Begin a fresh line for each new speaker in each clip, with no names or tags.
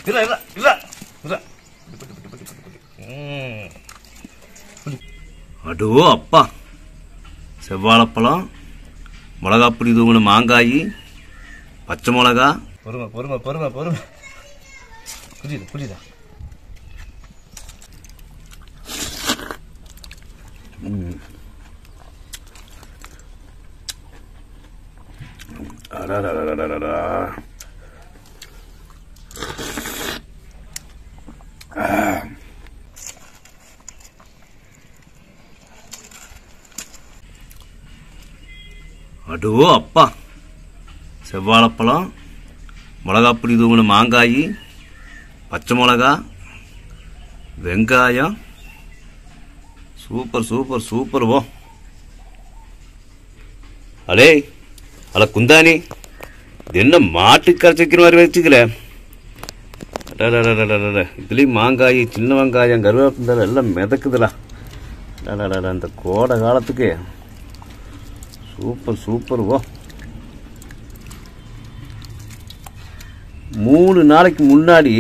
அடோ அப்பா, செவ்வாழைப்பழம், மிளகாப்பொடி தூங்கின மாங்காய், பச்சை மிளகா. பொறுமை பொறுமை பொறுமை பொறுமை. புரியுது புரியுதா? அடோ அப்பா, செவ்வாழைப்பழம், மிளகாப்பொடி தூங்கின மாங்காய், பச்சை மிளகா, வெங்காயம். Super super super. ஓ அடே அல குந்தானி, இது என்ன மாட்டு கரைச்சிக்கிற மாதிரி வச்சுக்கல. இதுலேயும் மாங்காய், சின்ன வெங்காயம், கருவேப்பிலை எல்லாம் மிதக்குதுல. இந்த கோடை காலத்துக்கு சூப்பர் சூப்பர். ஓ 3 நாளைக்கு முன்னாடி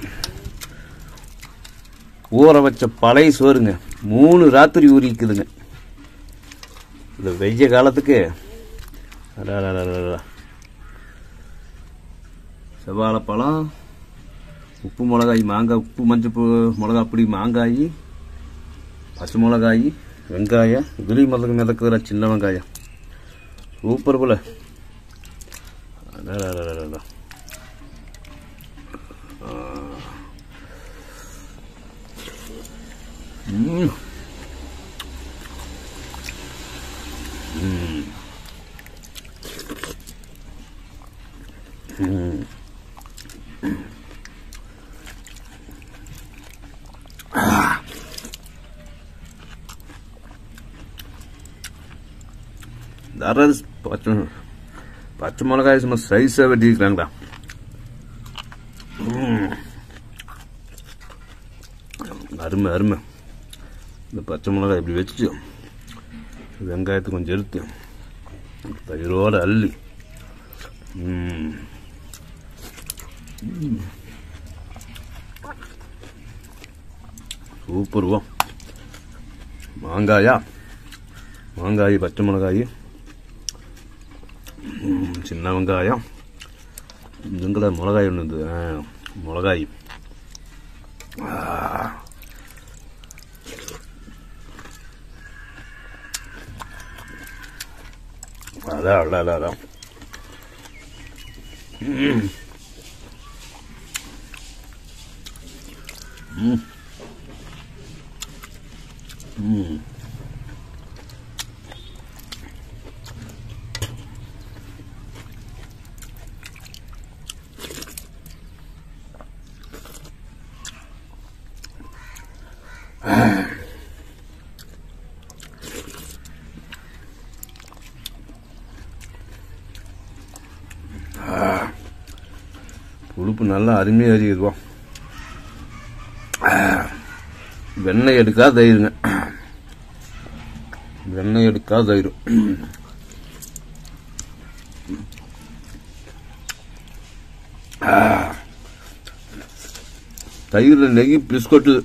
ஊற வச்ச பழைய சோறுங்க, 3 ராத்திரி ஊறிக்குதுங்க. இந்த வெய்ய காலத்துக்கு செவ்வாழைப்பழம், உப்பு மிளகாய், மாங்காய், உப்பு மஞ்சள் மிளகாப்பொடி, மாங்காய், பச்சை மிளகாய், வெங்காயம். இதுலேயும் மிதக்குதுல சின்ன வெங்காயம். சூப்பர் போல. பச்சை மிளகாய் சும்மா சைஸாக வெட்டிக்கிறாங்களா. அருமை அருமை. இந்த பச்சை மிளகாய் இப்படி வச்சு வெங்காயத்தை கொஞ்சம் எடுத்து தயிரோடு அள்ளி சூப்பர். ஓ மாங்காய், பச்சை மிளகாய், சின்ன வெங்காயம், இதுங்கள மிளகாய் ஒன்று, மிளகாய். அதான் உழுப்பு நல்லா அருமையாக அறியுதுவோம். வெண்ணெய் எடுக்காத தயிருங்க, வெண்ணெய் எடுக்காத தயிர். தயிரில் நெய் பிஸ்கொட்டு,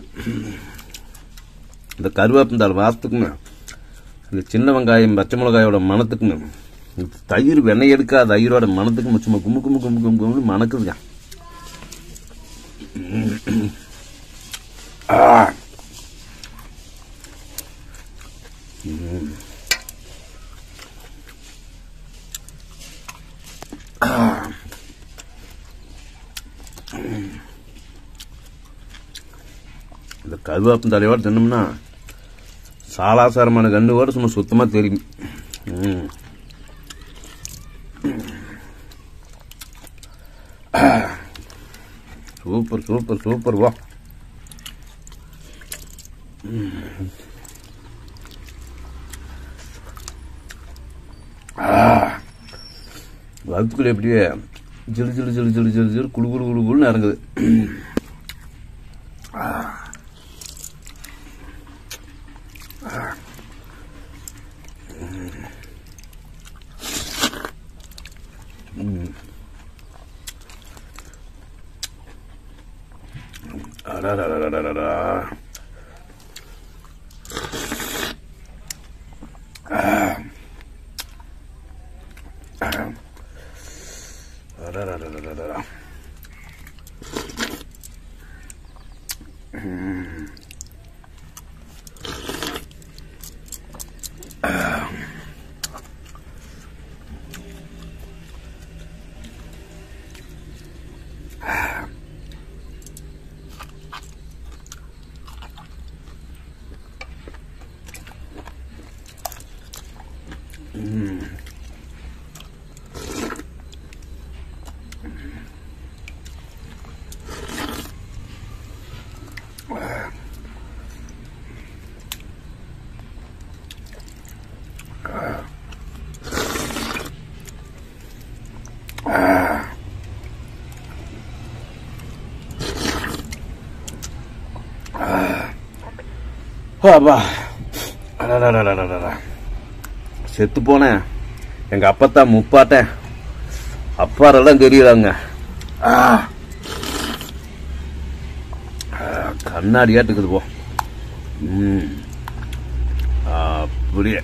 இந்த கருவேப்பிந்தாள் வாசத்துக்குங்க, இந்த சின்ன வெங்காயம், பச்சை மிளகாயோட மணத்துக்குங்க, தயிர் வெண்ணெய் எடுக்காத தயிரோட மணத்துக்கு சும்மா கும்பு கும்பு கும்பு கும்பு கும்பு மணக்குதுங்க. இந்த கருவேப்பந்தலையோடு தின்னோம்னா சாலாசாரமான கண்ணோடு சும்மா சுத்தமாக தெரியும். Super super super. வா வகுத்துக்குள்ள எப்படியே ஜிலு ஜிலு ஜிலு ஜிலு ஜிலு ஜிலு குழு குழு குழு குழுன்னு இறங்குது. அடடடடடடா. அடடடடடடா. அப்பா, செத்து போனேன். எங்க அப்பத்தான் முப்பாட்டேன் அப்பாரெல்லாம் தெரியலாங்க. கண்ணாடியாட்டுக்குது போ. அப்படியே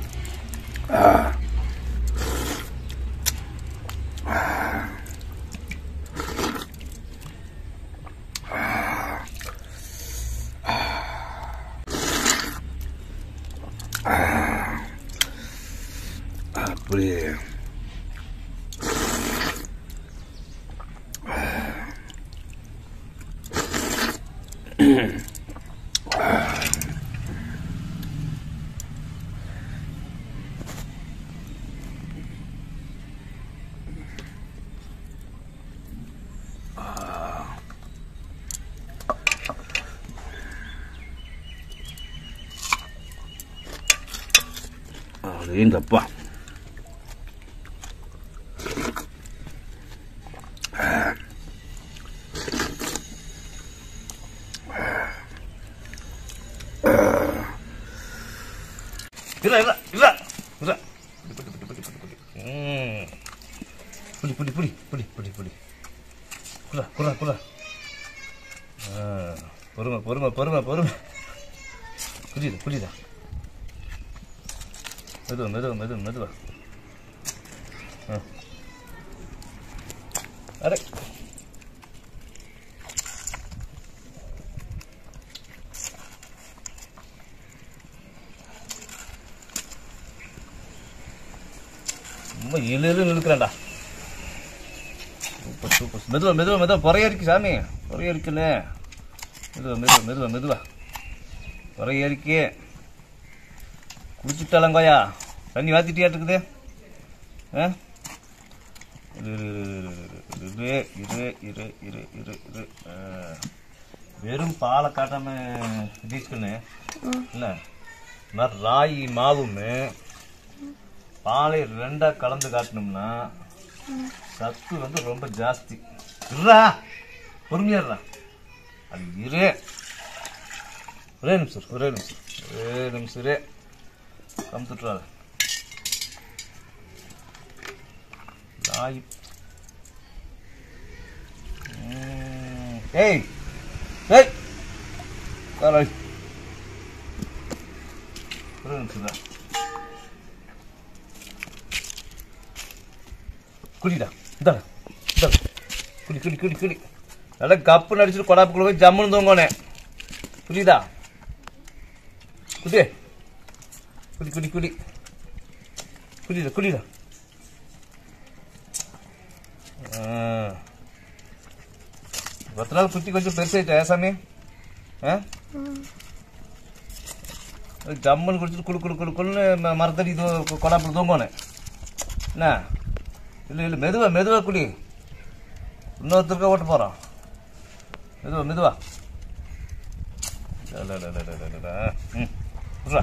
அப்படியே எங்கப்பா இல்ல இல்ல இல்ல இல்ல புடி புடி புடி புடி புடி புடி குரா குரா குரா பொறுமை பொறுமை பொறுமை பொறுமை புரியுது புரியுதா மெதுவா மெதுவா மெதுவா மெதுவா அடே ரொம்ப இழுன்னு இழுக்கிறான்டா. Super super. மெதுவா மெதுவா மெதுவா பொறைய இருக்கு சாமி, பொறைய இருக்குல்ல. மெதுவா மெதுவா மெதுவா மெதுவா பொறைய இருக்கு. குடிச்சுட்டாலங்கோயா, தண்ணி வாத்திட்டியாட்டுக்குது. வெறும் பாலை காட்டாம டீச்சுக்கண்ணு இல்லை, இந்த மாதிரி ராகி மாவுன்னு பாலை ரெண்டா கலந்து காட்டணும்னா சத்து வந்து ரொம்ப ஜாஸ்தி. இருடா பொறுமையாடுறா, அது இரு. ஒரே நிமிஷம் ஒரே நிமிஷம் ஒரே நிமிஷம் இரு. கம்ப்யூட்டரால் ராகி ஏய் ஏய் காலை ஒரே நிமிஷம் தான். குடிடா, இந்த குடி குடி குடி குடி. நல்லா கப்பு நடிச்சுட்டு கொடாப்புக்குள்ள போய் ஜம்முன்னு தூங்கோனே, புரியுதா? குடி குடி குடி குடி குடிடா குடிடா. பத்து நாள் குட்டி கொஞ்சம் பெருசாயிட்டா சாமி. ஜம்முன்னு குடிச்சிட்டு குழு குழு குழு குழுன்னு மரத்தடி கொடாப்புல தூங்கோனே என்ன? இல்லை இல்லை மெதுவா மெதுவா குடி, இன்னொருத்தருக்கா ஓட்ட போகிறோம். மெதுவா மெதுவா. விட்றா.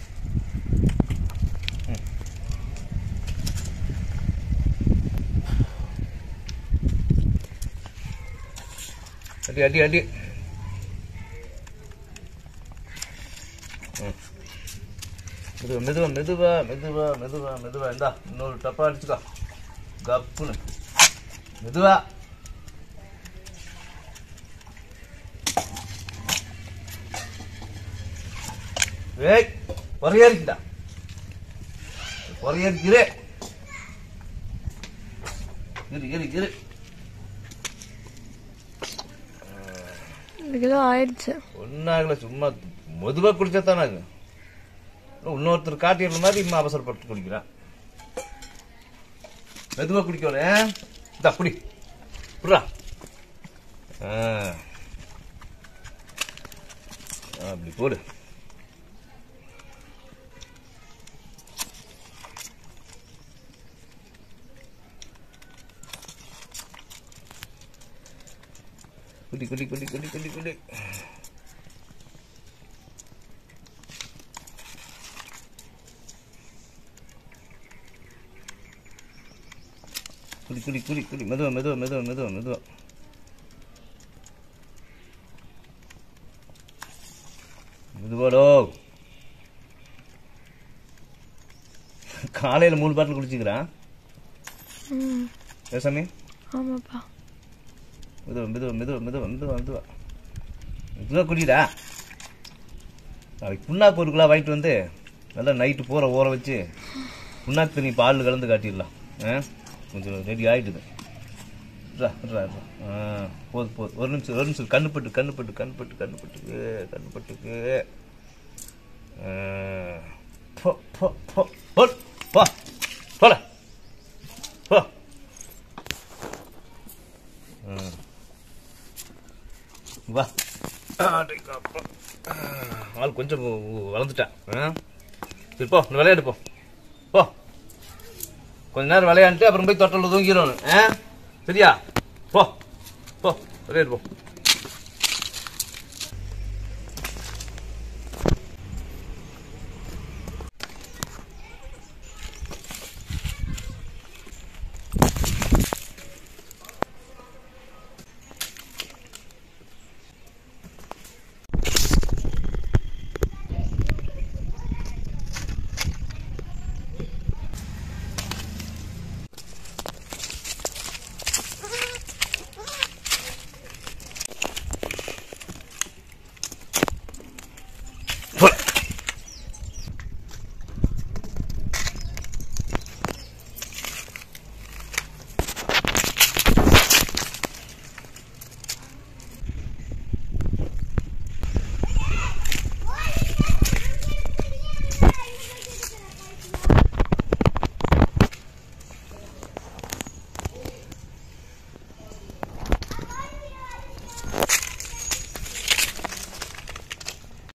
அடி அடி அடி. மெதுவா மெதுவா மெதுவா மெதுவா மெதுவா மெதுவா. இந்தா இன்னொரு டப்பா அடிச்சுக்கோ கப்புன்னு மெதுவா. ஏய் பொறையரிக்குடா பொறையரிக்கிறே இரு
1 கிலோ ஆயிடுச்சு.
ஒன்னாகல சும்மா மெதுவா குடிச்சா தானே இன்னொருத்தர் காட்டிடுற மாதிரி இம்மா அவசரப்பட்டு குடிக்கிறான். மெதுவா குடிக்கணும். இதா குடி புறா. அப்படி போடு. குடி குடி குடி குடி குடி குடி. குடி குடி குடி குடி மெதுவா மெதுவா மெதுவா மெதுவா மெதுவா. மெதுவாடோ. காலையில 3 பாட்டில் குடிச்சுக்கிறான் சாமி.
ஆமாப்பா.
மெதுவா மெதுவா மெதுவா மெதுவா மெதுவா மெதுவா மெதுவா குடிடா. நாளைக்கு புண்ணாக்கு 1 கிலோ வாங்கிட்டு வந்து நல்லா நைட்டு பூரா ஊற வச்சு புண்ணாக்கு தண்ணி பால் கலந்து காட்டிடலாம். கொஞ்சம் ரெடி ஆயிடுது. போது போது. ஒரு நிமிஷம் கண்ணுப்பட்டு போல போ. வா ஆள் கொஞ்சம் வளர்ந்துட்டான். சரி போ விளையாடு போ. கொஞ்ச நேரம் விளையாண்டுட்டு அப்புறம் போய் தொட்டில் தூங்கிடணும். சரியா? போ போ விளையாடு போ.